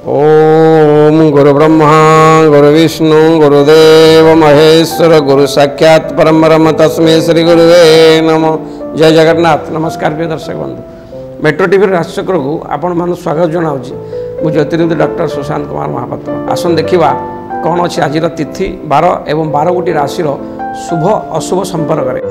ओम गुरु ब्रह्मा गुरु विष्णु गुरुदेव महेश्वर गुरु साक्षात परम ब्रह्म तस्मै श्री गुरुवे नमः। जय जगन्नाथ। नमस्कार प्रिय दर्शक बंधु, मेट्रो टीवी राजचक्र को आपण मान स्वागत जनाऊँगी। मु ज्योतिर्विद डॉक्टर सुशांत कुमार महापात्र। आसन देखा कौन अच्छी आज तिथि बार एवं 12 गोटी राशि शुभ अशुभ संपर्क में।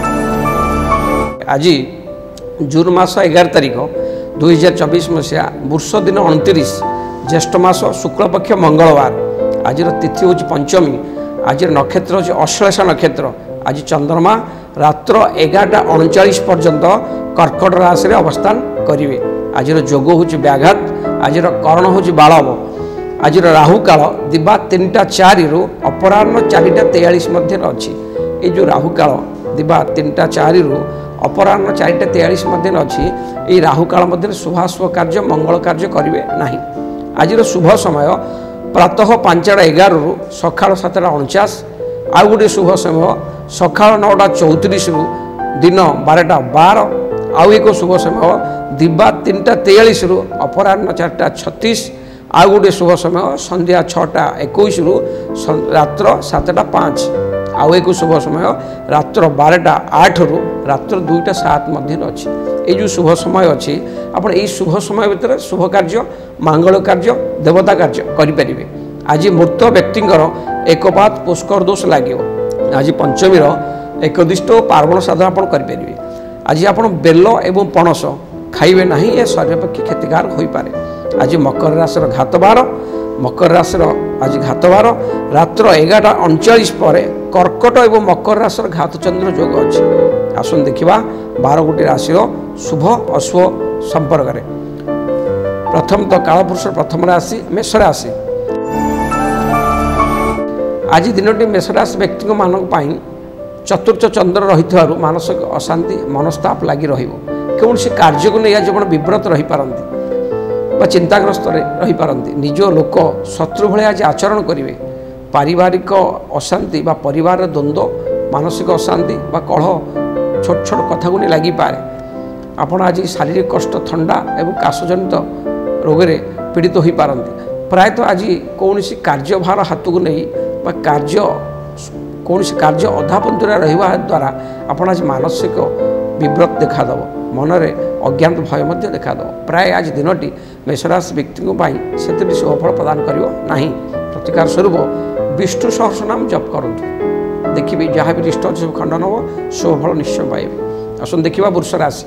आज जून मास 11 तारिख 2024 मसीहा वर्ष दिन 29 ज्येष्ठ मास शुक्लपक्ष मंगलवार। आज तिथि हूँ पंचमी। आज नक्षत्र हूँ अश्लेषा नक्षत्र। आज चंद्रमा रात्र 11:39 पर्यंत कर्कट राशि में अवस्थान करेंगे। आज जोग हूँ व्याघात। आज कर्ण हूँ बालव। आज राहु काल दिबा 3:04 रु अपराह्न 4:43 मध्य अच्छी। ये जो राहु काल दिबा 3:04 रु अपराह्न 4:43 मध्य अच्छी। ये राहु काल मध्य शुभाशुभ कार्य मंगल कार्य करेंगे नहीं। आज शुभ समय प्रातः 5:11 रु सका 7:49। आउ गोटे शुभ समय सका 9:34 रु दिन 12:12। आउ एक शुभ समय दिबा 3:43 रु अपराह्न 4:36। आउ गोटे शुभ समय संध्या 6:21 रु रात्र 7:05। आउ एक शुभ समय रात्र 12:08 रु रात्र 2:07 मध्य अच्छी। ये जो शुभ समय अच्छी आपण यही शुभ समय भितर शुभ कार्य मंगल कार्य देवता कार्य करें। आज मृत व्यक्ति एकपात पुष्कर दोष लगे। आज पंचमी एकदिष्ट पार्वण साधन आप करें। आज आप बेल एवं पणस खाइबे नहीं, ये शरीर पक्षे क्षतिकारक हो पारे। आज मकर राशि घात बार। मकर राशि आज घात बार रात्र 11:39 पर कर्कट एवं मकर राशि घात चंद्र जोग अच्छी। आसन देखा 12 गोटी राशि शुभ अशुभ संपर्क में। प्रथम तो कालपुरुष प्रथम राशि मेष राशि। आज दिनटी मेष राशि व्यक्ति मानक चतुर्थ चंद्र रही मानसिक अशांति मनस्ताप लगी कौन से कार्य को नहीं आज विव्रत रही पारती चिंताग्रस्त रही पारती। निज लोक शत्रु भाई आज आचरण करेंगे। पारिवारिक अशांति बा परिवार द्वंद्व मानसिक अशांति बा कलह छोट छोट कथा को नहीं लगी पारे। आपण आज शारीरिक कष्ट थंडा एवं काशजनित रोग में पीड़ित हो पारती। प्रायतः आज कौन कार्यभार हाथ को नहीं बा कौन कार्य अधापंथुरा रहा द्वारा आपण आज मानसिक विव्रत देखादेव। मनरे अज्ञात भय देखादेव। प्राय आज दिनटी मेषराशि व्यक्ति से शुभफल प्रदान करियो नहीं। प्रतिकार स्वरूप विष्णु सहस्रनाम जप करूँ। देखिए जहाँ भी रिष्ट अच्छे खंडन हो शुभफल निश्चय पाइबे। आसन देखा वृष राशि।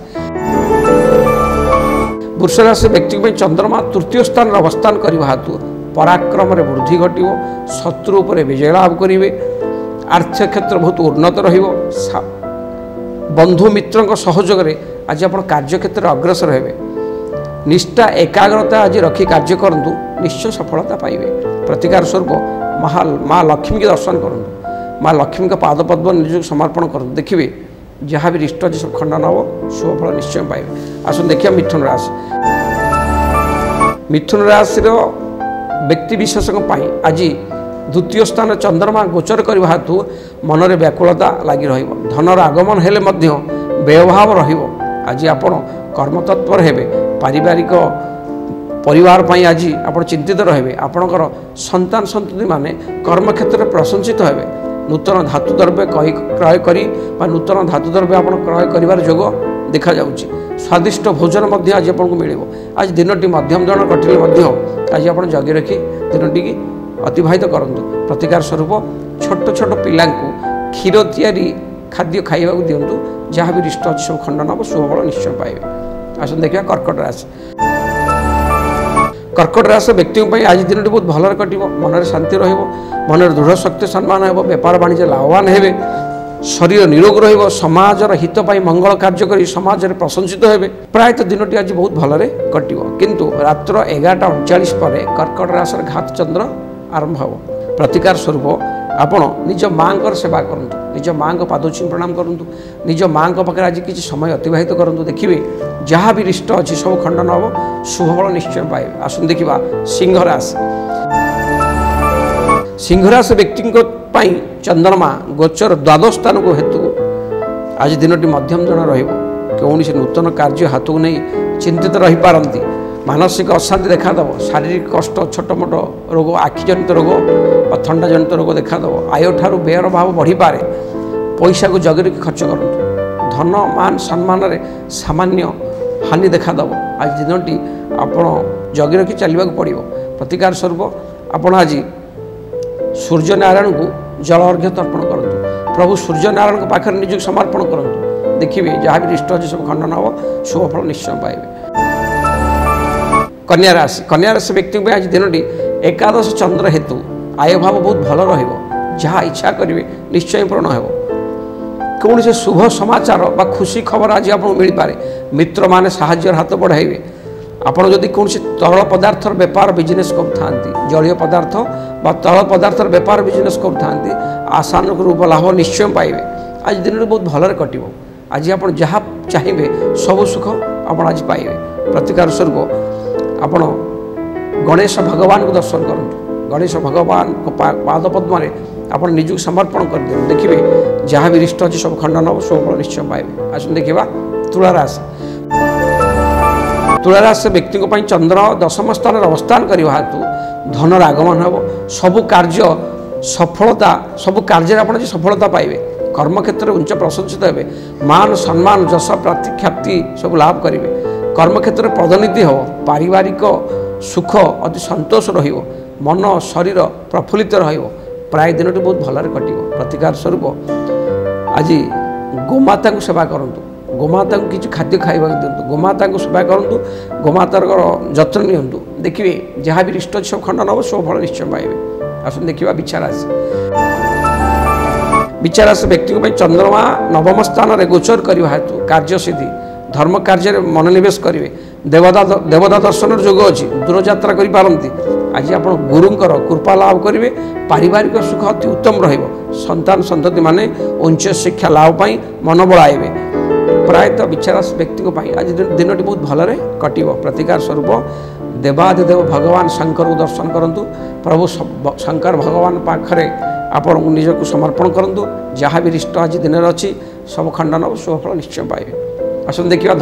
वृष राशि व्यक्ति चंद्रमा तृतीय स्थान अवस्थान करने हेतु पराक्रम वृद्धि घटो। शत्रु पर विजय लाभ करेंगे। आर्थिक क्षेत्र बहुत उन्नत रहिबो। बंधु मित्रों सहयोग में आज आप कार्य क्षेत्र अग्रसर हेबे। निष्ठा एकाग्रता आज रखी कार्य करंतु निश्चय सफलता पाइबे। प्रतिकार स्वरूप माँ लक्ष्मी के दर्शन करूँ। माँ लक्ष्मी का पाद पद्म निज समर्पण करूँ। देखिए जहाँ भी रिष्ट सब खंडन हो शुभफल निश्चय पाइबे। आसन देखिए मिथुन राशि। मिथुन राशि व्यक्ति विशेष आज द्वितीय स्थान चंद्रमा गोचर करने हेतु मनरे व्याकुलता लगी धनर आगमन हेले मध्य व्ययभाव रहिबो। आज आपण कर्मतत्पर हेबे। पारिवारिक परिवार पई आज आपण चिंतित रहिबे। आपणकर संतान संतति माने कर्म क्षेत्र में प्रशंसित हेबे। नूतन धातु द्रव्य क्रय करी बा नूतन धातु द्रव्य आपण क्रय करिवार जोग देखा जाउची। स्वादिष्ट भोजन मध्य आज आपको मिलिबो। आज दिनटी मध्यम जन कटिले मध्य आज आपण जगी रखी दिनटी की अतिबाहित करंतु। प्रतिकार स्वरूप छोट छोट पिला क्षीर तैयारी खाद्य खाइबा दिंतु। जहाँ भी रिष्ट अच्छी सब खंडन हम शुभफल निश्चय पाइबे। आसन देखिए कर्कट राशि। कर्कट राशि व्यक्ति आज दिन बहुत भलरे कटिबो। मनरे शांति रहिबो। मनरे दृढ़ शक्ति सम्मान हेबो। व्यापार वाणिज्य लाभवान हेबे। शरीर निरोग रहिबो। समाजर हित पाई मंगल कार्य करी समाज रे प्रशंसित हेबे। प्रायतः दिनटी आज बहुत भलरे कटिबो। किंतु रात्र 11:39 पर कर्कट राशि घात चंद्र आरंभ हो। प्रतिकार स्वरूप आपण निज माँ सेवा करूँ। निज माँ को पादोची प्रणाम करूँ। निज माँ पाखे आज किसी समय अतिबाहित करूँ। देखिए जहाँ भी रिष्ट अच्छी सब खंडन हम शुभफल निश्चय पाइबे। आसन देखा सिंह राशि। सिंह राशि व्यक्ति चंद्रमा गोचर द्वादश स्थान को हेतु आज दिनटी मध्यम जन रहिबो। कौन से नूतन कार्य हाथ को नहीं चिंतित रही पारती। मानसिक अशांति देखादेव शारीरिक कष्ट छोट मोट रोग आखिजनित रोग थंडा जनित रोग देखादेव आय ठार व्ययर भाव बढ़ी पारे पैसा को जगि खर्च करूँ धन मान सम्मान सामान्य हानि देखादेव आज दिनटी आपण जगि रखी चलने पड़ो प्रतिकार स्वरूप आपण आज सूर्य नारायण को जल अर्घ्य तर्पण करूँ प्रभु सूर्य नारायण के पाखे निज समर्पण करूँ देखिए जहाँ भी इष्ट अच्छे सब खंडन हम शुभफल निश्चय पाइबे। कन्या राशि व्यक्ति आज दिन एकादश चंद्र हेतु आय भाव बहुत भल रहा इच्छा करेंगे निश्चय पूर्ण हो कौन से शुभ समाचार बा खुशी खबर आज आपको मिल पारे मित्र माने साहाय्य हाथ बढ़ाइबे आपड़ जदि कौन तरल पदार्थर बेपार बिजनेस करूँ जलीय पदार्थ बा तरल पदार्थर बेपार बिजनेस करूँ आशानुरूप लाभ निश्चय पाइबे आज दिन बहुत भलरे कटिबो आज आप जहाँ चाहिए सब सुख आप आज पाइबे प्रतिकार स्वरूप आपण गणेश भगवान को दर्शन करूँ गणेश भगवान को पाद पद्म आप निज समर्पण कर दिखाँ देखिए जहाँ भी रिष्ट अच्छे सब खंडन हम सब निश्चय पाइबे। आस देखा तुलाराशि व्यक्ति चंद्र दशम स्थान अवस्थान करने हेतु धनर आगमन हम सबु कार्य सफलता सबु कार्य आप सफलता पाइबे कर्म क्षेत्र में उच्च प्रशंसित हे मान सम्मान जश प्राप्ति ख्याति सब लाभ करेंगे कर्म क्षेत्र में पदोन्नति हो पारिवारिक सुख अति संतोष मन शरीर प्रफुल्लित प्राय दिन बहुत भलरे कटिब प्रतिकार स्वरूप आज गोमाता को सेवा करूँ गोमाता को किसी खाद्य खाइबा दिंतु गोमाता को सेवा करूँ गोमातार जत्न नियंतु देखिए जहाँ भी रिष्ट सब खंडन हम सब फल निश्चय पाइबे। आस देखा विचाराशि व्यक्ति चंद्रमा नवम स्थान में गोचर करने हेतु कार्यसिद्धि धर्म कार्य मनोनिवेश करेंगे देवता दर्शन जोग अच्छी दूरयात्रा करपारती आज आप गुरुंकर कृपा लाभ करेंगे पारिवारिक सुख अति उत्तम रंतान संतति माने उच्च शिक्षा लाभ पाई मन बढ़ाइबे प्रायतः विचाराशि व्यक्ति आज दिन बहुत भलरे कटिब प्रतिकार स्वरूप देवादिदेव भगवान शंकर को दर्शन करूँ प्रभु शंकर भगवान पाखरे आपण निजक समर्पण करूँ जहाँ भी रिष्ट आज दिन अच्छी सब खंडन शुभफल निश्चय पाइबे। आसन देखा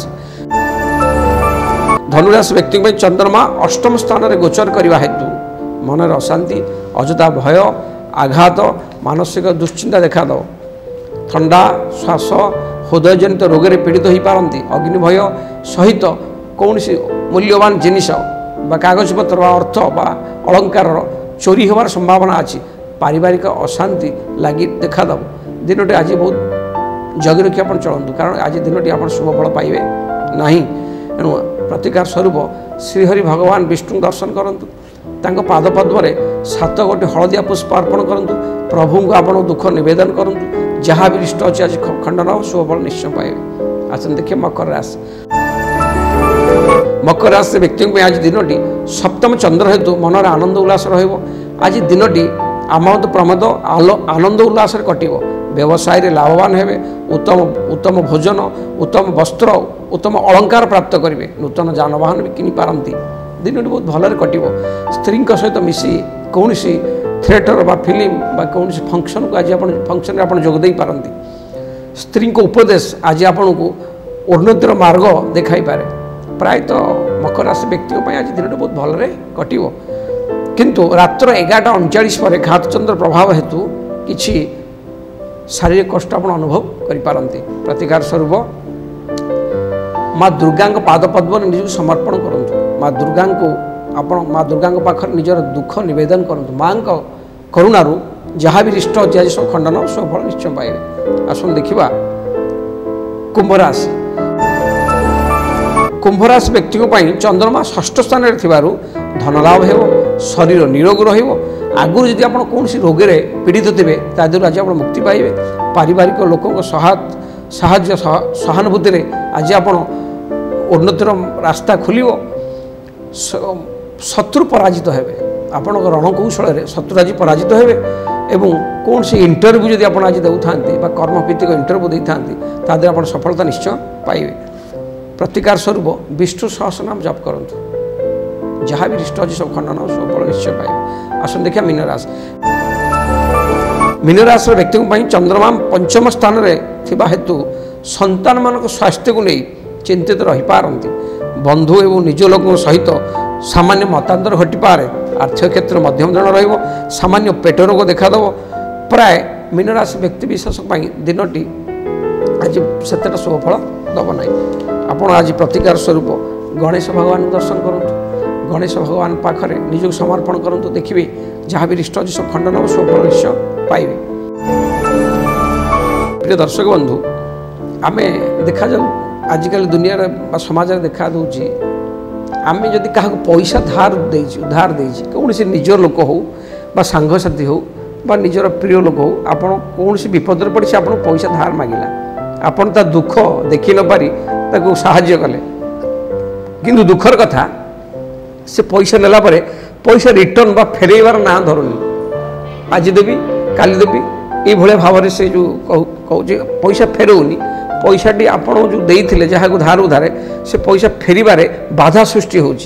धनुराशि व्यक्ति चंद्रमा अष्टम स्थान में गोचर करने हेतु मनर अशांति अजथा भय आघात मानसिक दुश्चिंता देखा थंडा श्वास हृदय जनित रोग पीड़ित हो पारती अग्नि भय सहित कौन सी मूल्यवान जिनिस कागज पत्र अर्थ बा अलंकार चोरी होवार संभावना अच्छी पारिवारिक अशांति लगी देखा दिनटे आज बहुत जगि रखी आप चलतु कारण आज दिनटी आप शुभफल पाइबे ना एणु प्रतिकार स्वरूप श्रीहरि भगवान विष्णु दर्शन करूँ पाद पद्म 7 गोटी हलदिया पुष्प अर्पण करूँ प्रभु को आप दुख नवेदन करूँ जहाँ भी इष्ट अच्छे आज खंडन शुभफल निश्चय पाइबे। आसन देखिए मकर राशि व्यक्ति आज दिनटी सप्तम चंद्र हेतु मनर आनंद उल्लास आज दिनटी आमोद प्रमोद आनंद उल्लास कटिब व्यवसाय लाभवान हेबे उत्तम भोजन उत्तम वस्त्र उत्तम अलंकार प्राप्त करेंगे नूतन जानवाहन भी किनी पारती दिन बहुत भलरे कटिब स्त्री सहित मिसी कौन सी थिएटर बा फिल्म बा कौन फंक्शन को आज फंक्शन आप जोगदे पारती स्त्री को उपदेश आज आपण को उन्नतिर मार्ग देखाई पारे प्रायतः मकर राशि व्यक्ति आज दिन बहुत भलरे कटिब किंतु रात्र 11:39 पर घातचंद्र प्रभाव हेतु किछि शारीरिक कष्ट आप अनुभव करिपारंती प्रतिकार स्वरूप माँ दुर्गा पाद पद्म निज समर्पण करूँ माँ दुर्गा को आपण माँ दुर्गा पाखर निजर दुख नवेदन करूँ माँ करुणारू जहाँ भी रिष्ट अच्छे आज सब खंडन सब फल निश्चय पाइबे। आसन देखा कुंभराशि व्यक्ति चंद्रमा षष्ठ स्थान में धनलाभ हो शरीर निरोग रगुरी जदि आप कौन रोगे पीड़ित थे तादर आज आप मुक्ति पाइबे पारिवारिक लोक साहाय्य सहानुभूति आज आप उन्नतिर रास्ता खोल शत्रु पराजित हेबे आपण रणकौशल शत्रु आज पराजित हेबे एवं कौन सी इंटरव्यू जदि आप आज देता कर्मभित्तिक इंटरव्यू देता तादर आप सफलता निश्चय पाइबे। प्रतिकार स्वरूप विष्णु सहस्रनाम जप करूँ जहाँ भी रिष्ट अच्छी सब खंडन सब फल निश्चय पाइबे। आसन देखिए मीनराशि व्यक्ति चंद्रमा पंचम स्थान में हेतु संतान मान स्वास्थ्य को नहीं चिंतित रही पारती बंधु एवं निज लोक सहित सामान्य मतांतर घटिपारे आर्थिक क्षेत्र मध्यम धरण रमान्य पेट रोग देखादेव प्राय मीन राशि व्यक्ति विशेष दिनटी आज से शुभफल दब ना आपड़ आज प्रतिकार स्वरूप गणेश भगवान दर्शन करूँ गणेश भगवान पाखरे निज समर्पण करूँ देखिए जहाँ भी रिष्ट सब खंडन हम शुभफल निश्चय पाइबे। प्रिय दर्शक बंधु आम देखा जाऊ आजिकल दुनिया समाज देखा दूची आम जदि क्या पैसा उधार देछि कौन से निजर लोक हो सांगसाथी हो निजर प्रिय लोक हो आप कौन से विपद पड़ी से आपको पैसा धार मांगला आपन ता दुख देखि न पारी ताको साहाय्य कले किंतु दुखर कथा से पैसा नेला परे पैसा रिटर्न बा फेरैबार ना धरुनी आज देवी काली देवी ये भाया भाव से जो कहूँ पैसा फेरौनी पैसाटी आपण जो देइथिले जहाँ धार उधारे से पैसा फेरिबारे बाधा सृष्टि होची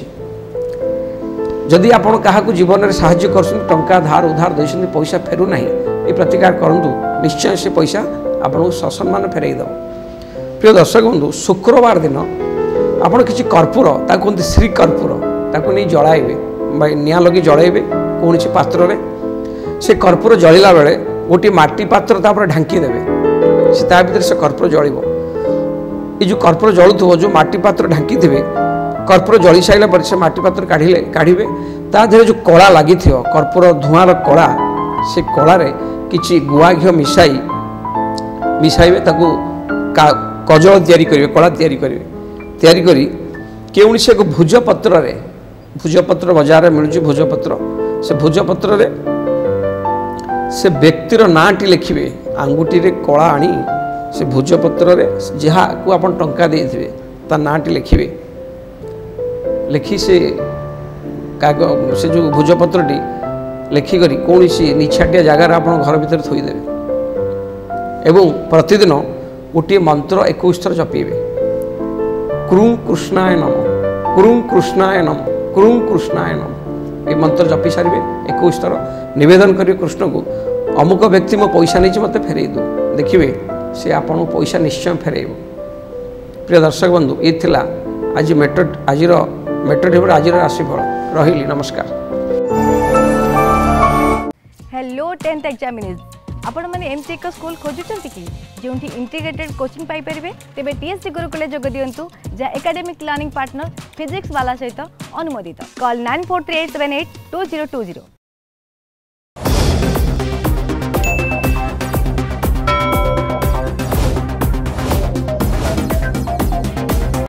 जदि आपण क्या जीवन में साहाय्य कर टंका धार उधार देते पैसा फेरु ना ये प्रतिकार करूँ निश्चय से पैसा आपको ससम्मान फेरई देव। प्रिय दर्शक बंधु शुक्रवार दिन आपड़ किसी कर्पूर कहते श्री कर्पूर ताकू नहीं जलाइबे निआं लगी जलाइबे कौन पात्र से कर्पूर जलिला बेले गोटे माटी पात्र तापर ढांकी देवे से भीतर से कर्पूर जल ये जो कर्पूर जलुव जो माटी पात्र ढांकी थे कर्पूर जली सारा पर से माटी पात्र काढ़े तादेह जो कला लगी कर्पूर धूआर कला से कलार कि गुआ घी मिसाइबे ताकू कजल तैयारी करेंगे कला तैयारी करेंगे कौन से भुजपत्र बजार में मिलूँ भुजपत्र से भुजपत्र से व्यक्तिर नाटी लिखिए आंगुठी रे कला आनी से भुजपत्र जहाँ को आप टंका देते ता नाटी लिखिए लिखि से से जो भुजपत्रटी लिखिक कौन सी निछाटिया जगार आप घर भर थोदेवे एवं प्रतिदिन गोटे मंत्र 21 थर जपीबे क्रूं कृष्णाय नम क्रूं कृष्णाय नम क्रूं कृष्णाय नम ये मंत्र जपी सारे 21 थर निवेदन करेंगे कृष्ण को अमुक व्यक्ति मो पैसा नहीं मत फेरई दो देखिए से आपन पैसा निश्चय फेरब। प्रिय दर्शक बंधु ये थिला आज मेथड आज राशिफल रही नमस्कार। हेलो 10th एग्जामिनीज आपण माने एमसी एक स्कूल खोजुचंती कि जोंठी इंटीग्रेटेड कोचिंग पाई परिबे तेबे टीएससी गुरुकुल जोग दियंतु जा एकेडमिक लर्निंग पार्टनर फिजिक्स वाला सहित अनुमोदित कॉल 9438782020।